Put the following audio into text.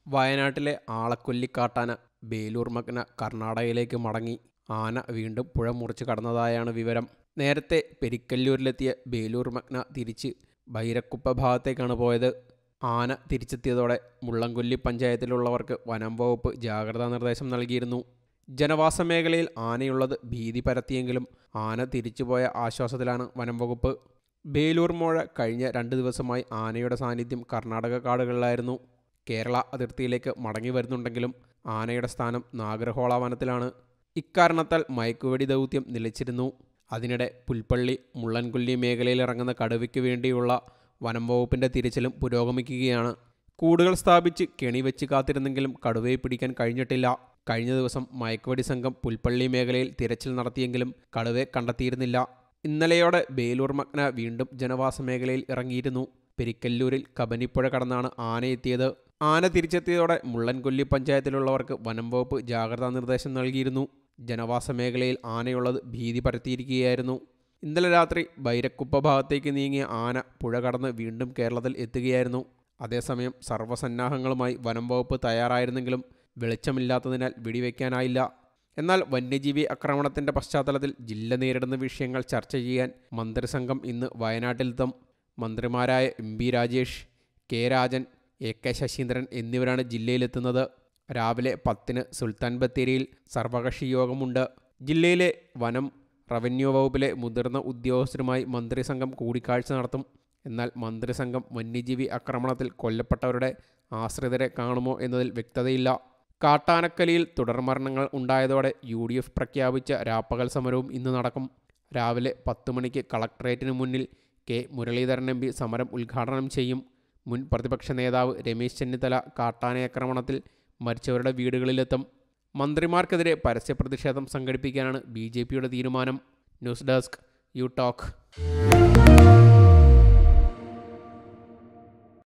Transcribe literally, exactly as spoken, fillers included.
വയനാട്ടിലെ ആളക്കൊല്ലിക്കാട്ടാന ബേലൂർ മഗ്ന കർണാടകയിലേക്ക് മടങ്ങി. ആന വീണ്ടും പുഴ മുറിച്ച് കടന്നതായാണ് വിവരം. നേരത്തെ പെരിക്കല്ലൂരിലെത്തിയ ബേലൂർ മഗ്ന തിരിച്ച് ബൈരക്കുപ്പ ഭാഗത്തേക്കാണ് പോയത്. ആന തിരിച്ചെത്തിയതോടെ മുള്ളംകൊല്ലി പഞ്ചായത്തിലുള്ളവർക്ക് വനം വകുപ്പ് ജാഗ്രതാ നിർദ്ദേശം നൽകിയിരുന്നു. ജനവാസ മേഖലയിൽ ആനയുള്ളത് ഭീതി പരത്തിയെങ്കിലും ആന തിരിച്ചുപോയ ആശ്വാസത്തിലാണ് വനം വകുപ്പ്. ബേലൂർ മോഴ കഴിഞ്ഞ രണ്ട് ദിവസമായി ആനയുടെ സാന്നിധ്യം കർണാടക കാടുകളിലായിരുന്നു. കേരള അതിർത്തിയിലേക്ക് മടങ്ങി വരുന്നുണ്ടെങ്കിലും ആനയുടെ സ്ഥാനം നാഗർഹോള വനത്തിലാണ്. ഇക്കാരണത്താൽ മയക്കുവെടി ദൗത്യം നിലച്ചിരുന്നു. അതിനിടെ പുൽപ്പള്ളി മുള്ളൻകൊല്ലി മേഖലയിൽ ഇറങ്ങുന്ന കടുവയ്ക്ക് വേണ്ടിയുള്ള വനം വകുപ്പിൻ്റെ തിരച്ചിലും പുരോഗമിക്കുകയാണ്. കൂടുകൾ സ്ഥാപിച്ച് കെണി വെച്ച് കാത്തിരുന്നെങ്കിലും കടുവയെ പിടിക്കാൻ കഴിഞ്ഞിട്ടില്ല. കഴിഞ്ഞ ദിവസം മയക്കുവെടി സംഘം പുൽപ്പള്ളി മേഖലയിൽ തിരച്ചിൽ നടത്തിയെങ്കിലും കടുവയെ കണ്ടെത്തിയിരുന്നില്ല. ഇന്നലെയോടെ ബേലൂർ മഗ്ന വീണ്ടും ജനവാസ മേഖലയിൽ ഇറങ്ങിയിരുന്നു. പെരിക്കല്ലൂരിൽ കബനിപ്പുഴ കടന്നാണ് ആന എത്തിയത്. ആന തിരിച്ചെത്തിയതോടെ മുള്ളൻകൊല്ലി പഞ്ചായത്തിലുള്ളവർക്ക് വനം വകുപ്പ് ജാഗ്രതാ നിർദ്ദേശം നൽകിയിരുന്നു. ജനവാസ മേഖലയിൽ ആനയുള്ളത് ഭീതി പരത്തിയിരിക്കുകയായിരുന്നു. ഇന്നലെ രാത്രി ബൈരക്കുപ്പ ഭാഗത്തേക്ക് നീങ്ങിയ ആന പുഴ കടന്ന് വീണ്ടും കേരളത്തിൽ എത്തുകയായിരുന്നു. അതേസമയം സർവ്വസന്നാഹങ്ങളുമായി വനം വകുപ്പ് തയ്യാറായിരുന്നെങ്കിലും വെളിച്ചമില്ലാത്തതിനാൽ വെടിവെക്കാനായില്ല. എന്നാൽ വന്യജീവി ആക്രമണത്തിൻ്റെ പശ്ചാത്തലത്തിൽ ജില്ല നേരിടുന്ന വിഷയങ്ങൾ ചർച്ച ചെയ്യാൻ മന്ത്രിസംഘം ഇന്ന് വയനാട്ടിലെത്തും. മന്ത്രിമാരായ M B Rajesh, K Rajan, A K Saseendran എന്നിവരാണ് ജില്ലയിലെത്തുന്നത്. രാവിലെ പത്തിന് സുൽത്താൻ ബത്തേരിയിൽ സർവകക്ഷി യോഗമുണ്ട്. ജില്ലയിലെ വനം, റവന്യൂ വകുപ്പിലെ മുതിർന്ന ഉദ്യോഗസ്ഥരുമായി മന്ത്രിസംഘം കൂടിക്കാഴ്ച നടത്തും. എന്നാൽ മന്ത്രിസംഘം വന്യജീവി ആക്രമണത്തിൽ കൊല്ലപ്പെട്ടവരുടെ ആശ്രിതരെ കാണുമോ എന്നതിൽ വ്യക്തതയില്ല. കാട്ടാനക്കലിയിൽ തുടർമരണങ്ങൾ ഉണ്ടായതോടെ യു ഡി എഫ് പ്രഖ്യാപിച്ച രാപ്പകൽ സമരവും ഇന്ന് നടക്കും. രാവിലെ പത്ത് മണിക്ക് കളക്ടറേറ്റിന് മുന്നിൽ കെ മുരളീധരൻ എം പി സമരം ഉദ്ഘാടനം ചെയ്യും. മുൻ പ്രതിപക്ഷ നേതാവ് രമേശ് ചെന്നിത്തല കാട്ടാനയാക്രമണത്തിൽ മരിച്ചവരുടെ വീടുകളിലെത്തും. മന്ത്രിമാർക്കെതിരെ പരസ്യ പ്രതിഷേധം സംഘടിപ്പിക്കാനാണ് ബി ജെ പിയുടെ തീരുമാനം. News desk you talk.